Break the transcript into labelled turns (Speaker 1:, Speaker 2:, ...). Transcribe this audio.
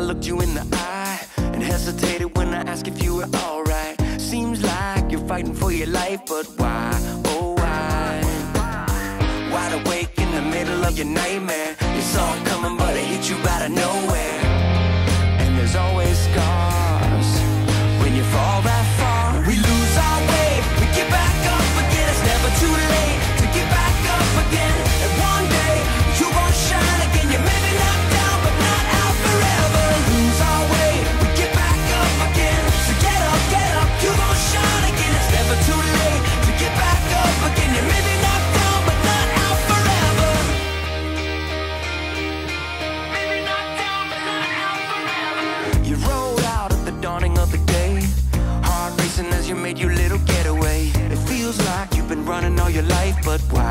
Speaker 1: looked you in the eye and hesitated when I asked if you were alright. Seems like you're fighting for your life, but why, oh why? Wide awake in the middle of your nightmare. You saw it coming but it hit you out of nowhere. And there's always scars when you fall that far. We lose our way, we get back up again. It's never too late to get back up again. And one day you gon' shine again. You may be knocked down but not out forever. Lose our way, we get back up again. So get up, you gon' shine again. It's never too late to get back up again. You may be knocked down but not out forever. Maybe knocked down but not out forever. You rode out at the dawning of the day, heart racing as you made your little getaway. It feels like you've been running all your life, but why?